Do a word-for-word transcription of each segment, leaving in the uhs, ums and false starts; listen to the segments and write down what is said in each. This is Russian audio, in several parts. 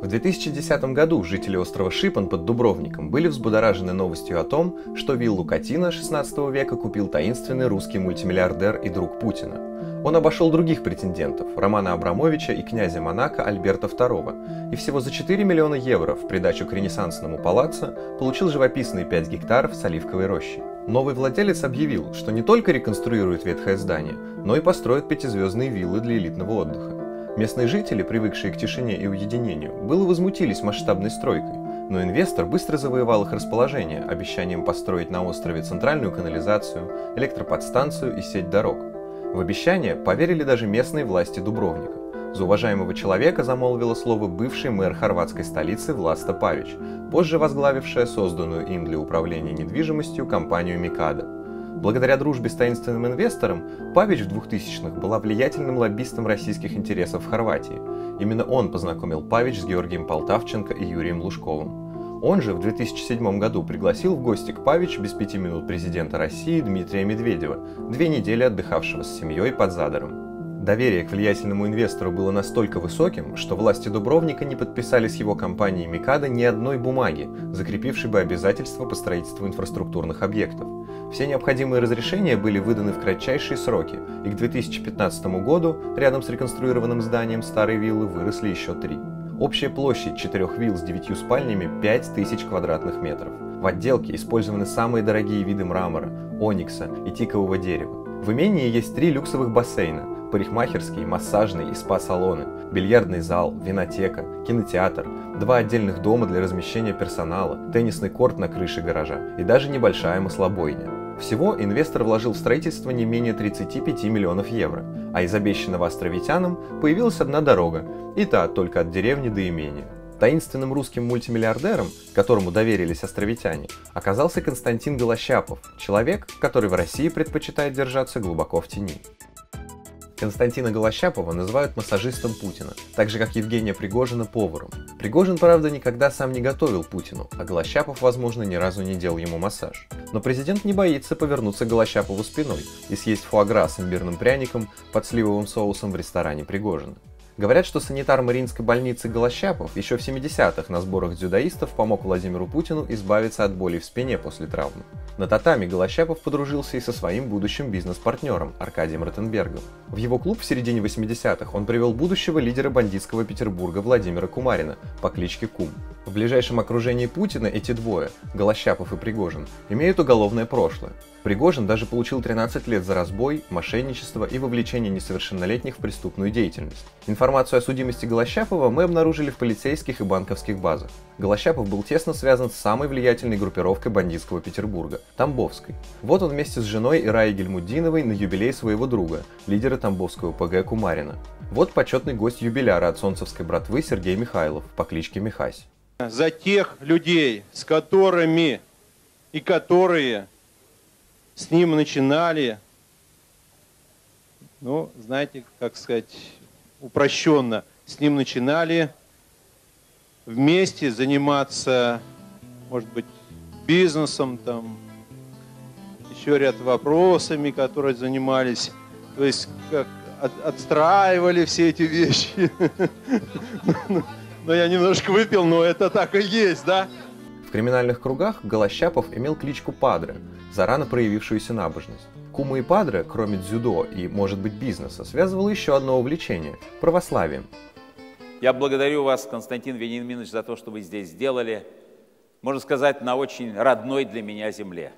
две тысячи десятом году жители острова Шипан под Дубровником были взбудоражены новостью о том, что виллу Катина шестнадцатого века купил таинственный русский мультимиллиардер и друг Путина. Он обошел других претендентов – Романа Абрамовича и князя Монако Альберта второго, и всего за четыре миллиона евро в придачу к ренессансному палаццо получил живописные пять гектаров с оливковой рощей. Новый владелец объявил, что не только реконструирует ветхое здание, но и построит пятизвездные виллы для элитного отдыха. Местные жители, привыкшие к тишине и уединению, было возмутились масштабной стройкой, но инвестор быстро завоевал их расположение обещанием построить на острове центральную канализацию, электроподстанцию и сеть дорог. В обещание поверили даже местные власти Дубровника. За уважаемого человека замолвила слово бывший мэр хорватской столицы Власта Павич, позже возглавившая созданную им для управления недвижимостью компанию Микадо. Благодаря дружбе с таинственным инвестором, Павич в двухтысячных была влиятельным лоббистом российских интересов в Хорватии. Именно он познакомил Павич с Георгием Полтавченко и Юрием Лужковым. Он же в две тысячи седьмом году пригласил в гости к Павич без пяти минут президента России Дмитрия Медведева, две недели отдыхавшего с семьей под Задаром. Доверие к влиятельному инвестору было настолько высоким, что власти Дубровника не подписали с его компанией Микадо ни одной бумаги, закрепившей бы обязательства по строительству инфраструктурных объектов. Все необходимые разрешения были выданы в кратчайшие сроки, и к две тысячи пятнадцатому году рядом с реконструированным зданием старой виллы выросли еще три. Общая площадь четырех вилл с девятью спальнями – пять тысяч квадратных метров. В отделке использованы самые дорогие виды мрамора, оникса и тикового дерева. В имении есть три люксовых бассейна – парикмахерский, массажный и спа-салоны, бильярдный зал, винотека, кинотеатр, два отдельных дома для размещения персонала, теннисный корт на крыше гаража и даже небольшая маслобойня. Всего инвестор вложил в строительство не менее тридцати пяти миллионов евро, а из обещанного островитянам появилась одна дорога, и та только от деревни до имения. Таинственным русским мультимиллиардером, которому доверились островитяне, оказался Константин Голощапов, человек, который в России предпочитает держаться глубоко в тени. Константина Голощапова называют массажистом Путина, так же как Евгения Пригожина поваром. Пригожин, правда, никогда сам не готовил Путину, а Голощапов, возможно, ни разу не делал ему массаж. Но президент не боится повернуться Голощапову спиной и съесть фуагра с имбирным пряником под сливовым соусом в ресторане Пригожина. Говорят, что санитар Мариинской больницы Голощапов еще в семидесятых на сборах дзюдоистов помог Владимиру Путину избавиться от боли в спине после травмы. На татами Голощапов подружился и со своим будущим бизнес-партнером Аркадием Ротенбергом. В его клуб в середине восьмидесятых он привел будущего лидера бандитского Петербурга Владимира Кумарина по кличке Кум. В ближайшем окружении Путина эти двое, Голощапов и Пригожин, имеют уголовное прошлое. Пригожин даже получил тринадцать лет за разбой, мошенничество и вовлечение несовершеннолетних в преступную деятельность. Информацию о судимости Голощапова мы обнаружили в полицейских и банковских базах. Голощапов был тесно связан с самой влиятельной группировкой бандитского Петербурга – Тамбовской. Вот он вместе с женой Ираей Гельмуддиновой на юбилей своего друга, лидера тамбовского ПГ Кумарина. Вот почетный гость юбиляра от солнцевской братвы Сергей Михайлов по кличке Михась. За тех людей, с которыми и которые с ним начинали, ну, знаете, как сказать, упрощенно, с ним начинали вместе заниматься, может быть, бизнесом, там, еще ряд вопросами, которые занимались, то есть как от, отстраивали все эти вещи. Но я немножко выпил, но это так и есть, да? В криминальных кругах Голощапов имел кличку Падре за рано проявившуюся набожность. Кума и Падре, кроме дзюдо и, может быть, бизнеса, связывало еще одно увлечение – православием. Я благодарю вас, Константин Вениаминович, за то, что вы здесь сделали, можно сказать, на очень родной для меня земле.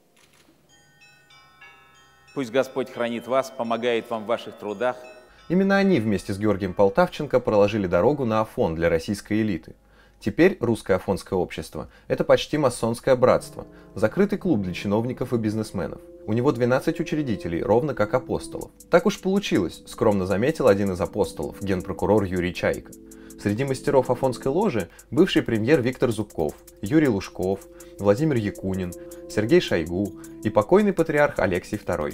Пусть Господь хранит вас, помогает вам в ваших трудах. Именно они вместе с Георгием Полтавченко проложили дорогу на Афон для российской элиты. Теперь русское афонское общество – это почти масонское братство, закрытый клуб для чиновников и бизнесменов. У него двенадцать учредителей, ровно как апостолов. Так уж получилось, скромно заметил один из апостолов, генпрокурор Юрий Чайка. Среди мастеров афонской ложи бывший премьер Виктор Зубков, Юрий Лужков, Владимир Якунин, Сергей Шойгу и покойный патриарх Алексий второй.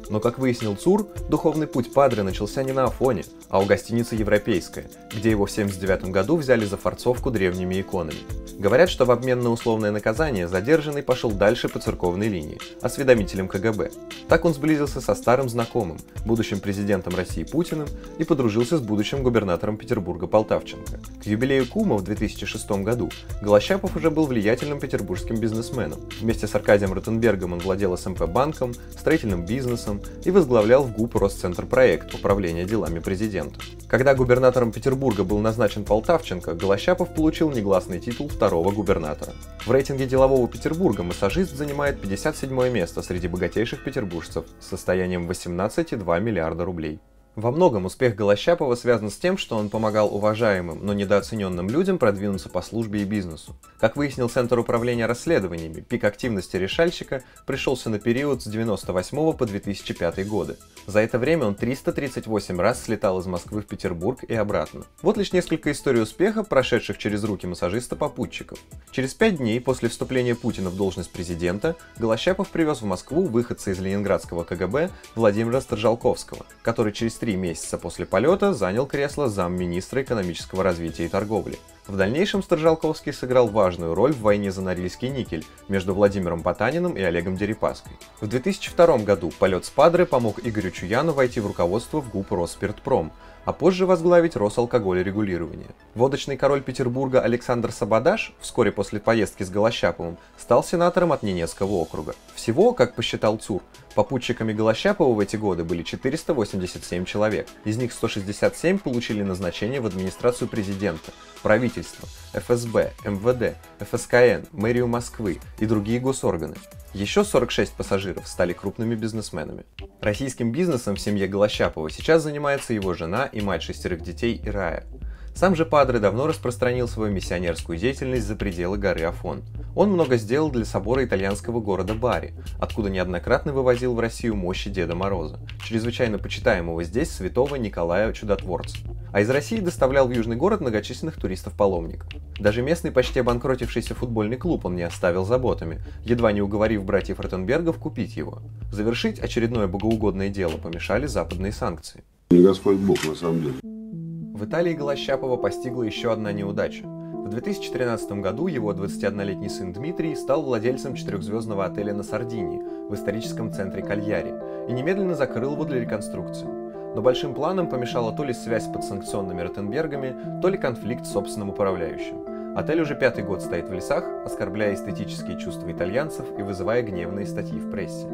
Но, как выяснил ЦУР, духовный путь Падре начался не на Афоне, а у гостиницы «Европейская», где его в семьдесят девятом году взяли за форцовку древними иконами. Говорят, что в обмен на условное наказание задержанный пошел дальше по церковной линии, осведомителем ка гэ бэ. Так он сблизился со старым знакомым, будущим президентом России Путиным, и подружился с будущим губернатором Петербурга Полтавченко. К юбилею кума в две тысячи шестом году Голощапов уже был влиятельным петербургским бизнесменом. Вместе с Аркадием Ротенбергом он владел эс эм пэ банком, строительным бизнесом и возглавлял в ГУП Росцентрпроект управления делами президента. Когда губернатором Петербурга был назначен Полтавченко, Голощапов получил негласный титул второго губернатора. В рейтинге делового Петербурга массажист занимает пятьдесят седьмое место среди богатейших петербуржцев с состоянием восемнадцать целых два миллиарда рублей. Во многом успех Голощапова связан с тем, что он помогал уважаемым, но недооцененным людям продвинуться по службе и бизнесу. Как выяснил Центр управления расследованиями, пик активности решальщика пришелся на период с девяносто восьмого по две тысячи пятый годы. За это время он триста тридцать восемь раз слетал из Москвы в Петербург и обратно. Вот лишь несколько историй успеха, прошедших через руки массажиста-попутчиков. Через пять дней после вступления Путина в должность президента Голощапов привез в Москву выходца из ленинградского ка гэ бэ Владимира Сторжалковского, который через три месяца после полета занял кресло замминистра экономического развития и торговли. В дальнейшем Сторжалковский сыграл важную роль в войне за Норильский никель между Владимиром Потаниным и Олегом Дерипаской. В две тысячи втором году полет с Падре помог Игорю Чуяну войти в руководство в ГУП Росспиртпром, а позже возглавить Росалкогольрегулирование. Водочный король Петербурга Александр Сабадаш вскоре после поездки с Голощаповым стал сенатором от Ненецкого округа. Всего, как посчитал ЦУР, попутчиками Голощапова в эти годы были четыреста восемьдесят семь человек. Из них сто шестьдесят семь получили назначение в администрацию президента, правительство, эф эс бэ, эм вэ дэ, эф эс ка эн, мэрию Москвы и другие госорганы. Еще сорок шесть пассажиров стали крупными бизнесменами. Российским бизнесом в семье Голощапова сейчас занимается его жена и мать шестерых детей Ирая. Сам же Падре давно распространил свою миссионерскую деятельность за пределы горы Афон. Он много сделал для собора итальянского города Бари, откуда неоднократно вывозил в Россию мощи Деда Мороза, чрезвычайно почитаемого здесь святого Николая Чудотворца. А из России доставлял в южный город многочисленных туристов-паломников. Даже местный почти обанкротившийся футбольный клуб он не оставил заботами, едва не уговорив братьев Ротенбергов купить его. Завершить очередное богоугодное дело помешали западные санкции. Господь Бог, на самом деле. В Италии Голощапова постигла еще одна неудача. В две тысячи тринадцатом году его двадцатиоднолетний сын Дмитрий стал владельцем четырехзвездного отеля на Сардинии, в историческом центре Кальяри, и немедленно закрыл его для реконструкции. Но большим планам помешала то ли связь с подсанкционными Ротенбергами, то ли конфликт с собственным управляющим. Отель уже пятый год стоит в лесах, оскорбляя эстетические чувства итальянцев и вызывая гневные статьи в прессе.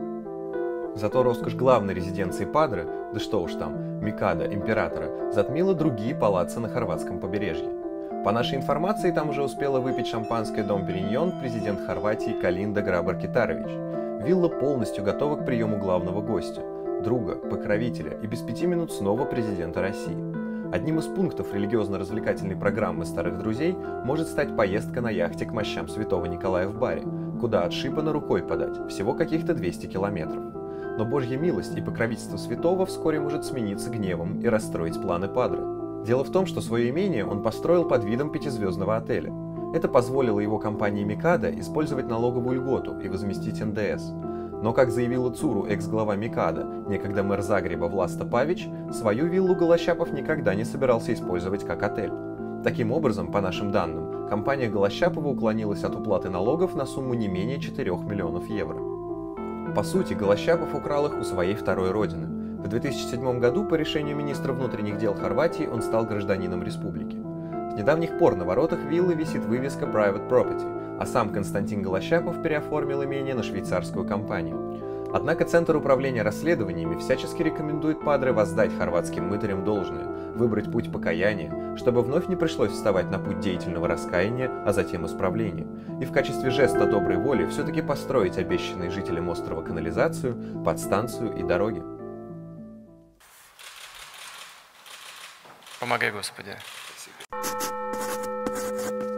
Зато роскошь главной резиденции Падре, да что уж там, Микадо, императора, затмила другие палаццо на хорватском побережье. По нашей информации, там уже успела выпить шампанское Дом Периньон президент Хорватии Калинда Грабар-Китарович. Вилла полностью готова к приему главного гостя, друга, покровителя и без пяти минут снова президента России. Одним из пунктов религиозно-развлекательной программы старых друзей может стать поездка на яхте к мощам святого Николая в Бари, куда от Шипана рукой подать, всего каких-то двести километров. Но Божья милость и покровительство святого вскоре может смениться гневом и расстроить планы Падре. Дело в том, что свое имение он построил под видом пятизвездного отеля. Это позволило его компании Микадо использовать налоговую льготу и возместить эн дэ эс. Но, как заявила ЦУРу экс-глава Микадо, некогда мэр Загреба Власта Павич, свою виллу Голощапов никогда не собирался использовать как отель. Таким образом, по нашим данным, компания Голощапова уклонилась от уплаты налогов на сумму не менее четырёх миллионов евро. По сути, Голощапов украл их у своей второй родины. В две тысячи седьмом году по решению министра внутренних дел Хорватии он стал гражданином республики. С недавних пор на воротах виллы висит вывеска Private Property, а сам Константин Голощапов переоформил имение на швейцарскую компанию. Однако Центр управления расследованиями всячески рекомендует Падре воздать хорватским мытарям должное, выбрать путь покаяния, чтобы вновь не пришлось вставать на путь деятельного раскаяния, а затем исправления, и в качестве жеста доброй воли все-таки построить обещанные жителям острова канализацию, подстанцию и дороги. Помогай, Господи. Спасибо.